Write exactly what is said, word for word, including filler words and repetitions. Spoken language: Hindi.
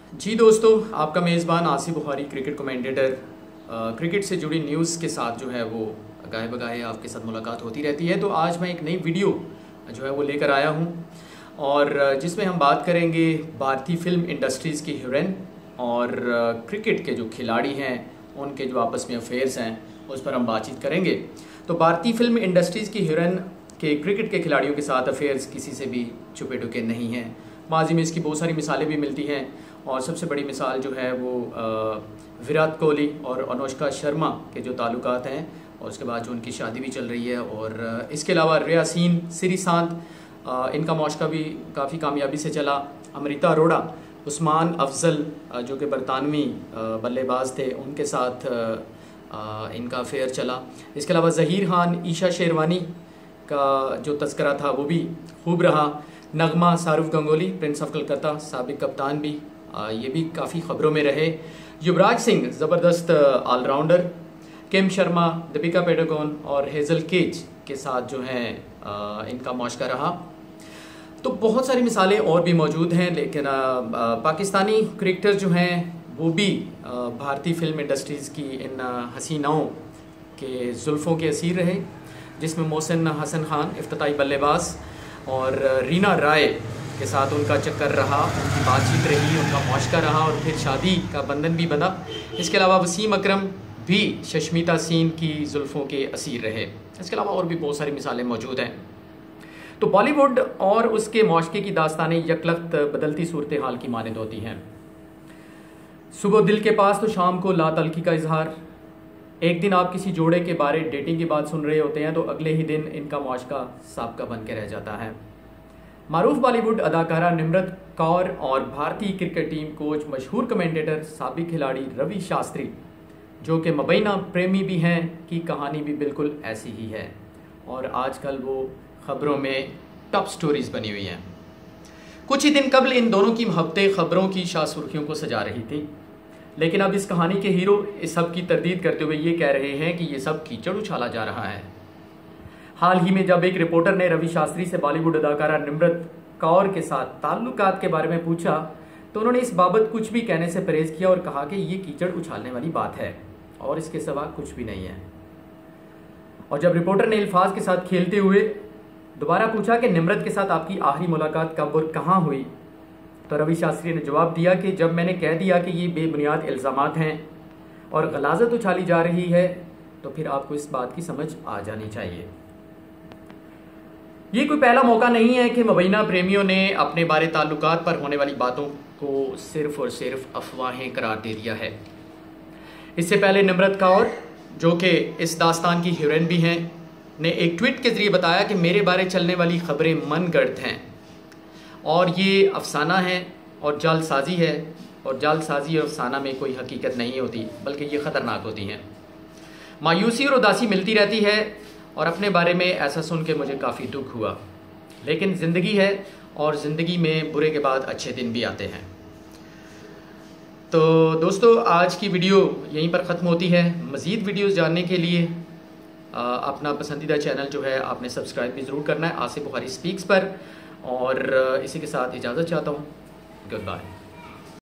जी दोस्तों, आपका मेज़बान Asif Bukhari cricket commentator cricket से जुड़ी न्यूज़ के साथ जो है वो गाहे बगाहे आपके साथ मुलाकात होती रहती है। तो आज मैं एक नई वीडियो जो है वो लेकर आया हूँ और जिसमें हम बात करेंगे भारतीय फिल्म इंडस्ट्रीज़ की हीरोइन और क्रिकेट के जो खिलाड़ी हैं उनके जो आपस में अफेयर्स हैं उस पर हम बातचीत करेंगे। तो भारतीय फिल्म इंडस्ट्रीज़ की हीरोइन के क्रिकेट के खिलाड़ियों के साथ अफेयर्स किसी से भी छुपे टुके नहीं हैं। माजी में इसकी बहुत सारी मिसालें भी मिलती हैं और सबसे बड़ी मिसाल जो है वो विराट कोहली और अनुष्का शर्मा के जो ताल्लुकात हैं और उसके बाद जो उनकी शादी भी चल रही है। और इसके अलावा रियासीन श्रीशांत, इनका मौशका भी काफ़ी कामयाबी से चला। अमृता अरोड़ा, उस्मान अफजल जो कि बरतानवी बल्लेबाज थे, उनके साथ इनका अफेयर चला। इसके अलावा ज़हीर खान, ईशा शेरवानी का जो तस्करा था वो भी खूब रहा। नगमा, शाहरुख गंगोली, प्रिंस ऑफ कलकत्ता, साबिक कप्तान भी, ये भी काफ़ी ख़बरों में रहे। युवराज सिंह, ज़बरदस्त ऑलराउंडर। किम शर्मा, दीपिका पादुकोण और हेज़ल केज के साथ जो है इनका मौशका रहा। तो बहुत सारी मिसालें और भी मौजूद हैं, लेकिन पाकिस्तानी क्रिकेटर जो हैं वो भी भारतीय फिल्म इंडस्ट्रीज़ की इन हसीनाओं के जुल्फ़ों के असीर रहे, जिसमें मोहसिन हसन खान, इफ्तिताई बल्लेबाज, और रीना राय के साथ उनका चक्कर रहा, उनकी बातचीत रही, उनका मौशका रहा और फिर शादी का बंधन भी बंधा। इसके अलावा वसीम अकरम भी शशमिता सीन की जुल्फ़ों के असीर रहे। इसके अलावा और भी बहुत सारी मिसालें मौजूद हैं। तो बॉलीवुड और उसके मौशके की दास्तानें यकलख्त बदलती सूरत हाल की मानद होती हैं। सुबह दिल के पास तो शाम को लातल्की का इजहार। एक दिन आप किसी जोड़े के बारे डेटिंग की बात सुन रहे होते हैं तो अगले ही दिन इनका मौशका साबका बन के रह जाता है। मारूफ बॉलीवुड अदाकारा निम्रत कौर और भारतीय क्रिकेट टीम कोच, मशहूर कमेंटेटर, साबिक खिलाड़ी रवि शास्त्री, जो कि मुबैना प्रेमी भी हैं, की कहानी भी बिल्कुल ऐसी ही है और आजकल वो ख़बरों में टॉप स्टोरीज बनी हुई हैं। कुछ ही दिन कबल इन दोनों की मोहब्बतें ख़बरों की शाह सुर्खियों को सजा रही थी, लेकिन अब इस कहानी के हीरो इस सब की तरदीद करते हुए ये कह रहे हैं कि ये सब कीचड़ उछाला जा रहा है। हाल ही में जब एक रिपोर्टर ने रवि शास्त्री से बॉलीवुड अदाकारा निम्रत कौर के साथ ताल्लुकात के बारे में पूछा तो उन्होंने इस बाबत कुछ भी कहने से परहेज किया और कहा कि ये कीचड़ उछालने वाली बात है और इसके सिवा कुछ भी नहीं है। और जब रिपोर्टर ने अल्फाज के साथ खेलते हुए दोबारा पूछा कि निम्रत के साथ आपकी आखिरी मुलाकात कब और कहाँ हुई, तो रवि शास्त्री ने जवाब दिया कि जब मैंने कह दिया कि ये बेबुनियाद इल्ज़ामात हैं और गलाजत उछाली जा रही है तो फिर आपको इस बात की समझ आ जानी चाहिए। ये कोई पहला मौका नहीं है कि मुबैना प्रेमियों ने अपने बारे ताल्लुकात पर होने वाली बातों को सिर्फ और सिर्फ अफवाहें करार दे दिया है। इससे पहले निम्रत कौर, जो कि इस दास्तान की हीरोइन भी हैं, ने एक ट्वीट के ज़रिए बताया कि मेरे बारे चलने वाली खबरें मनगढ़ंत हैं और ये अफसाना है और जालसाजी है, और जालसाजी और अफसाना में कोई हकीकत नहीं होती बल्कि ये ख़तरनाक होती हैं। मायूसी और उदासी मिलती रहती है और अपने बारे में ऐसा सुन के मुझे काफ़ी दुख हुआ, लेकिन ज़िंदगी है और ज़िंदगी में बुरे के बाद अच्छे दिन भी आते हैं। तो दोस्तों, आज की वीडियो यहीं पर ख़त्म होती है। मज़ीद वीडियोस जानने के लिए आ, अपना पसंदीदा चैनल जो है आपने सब्सक्राइब भी ज़रूर करना है, आसिफ बोखारी स्पीक्स पर। और इसी के साथ इजाज़त चाहता हूँ। Good bye.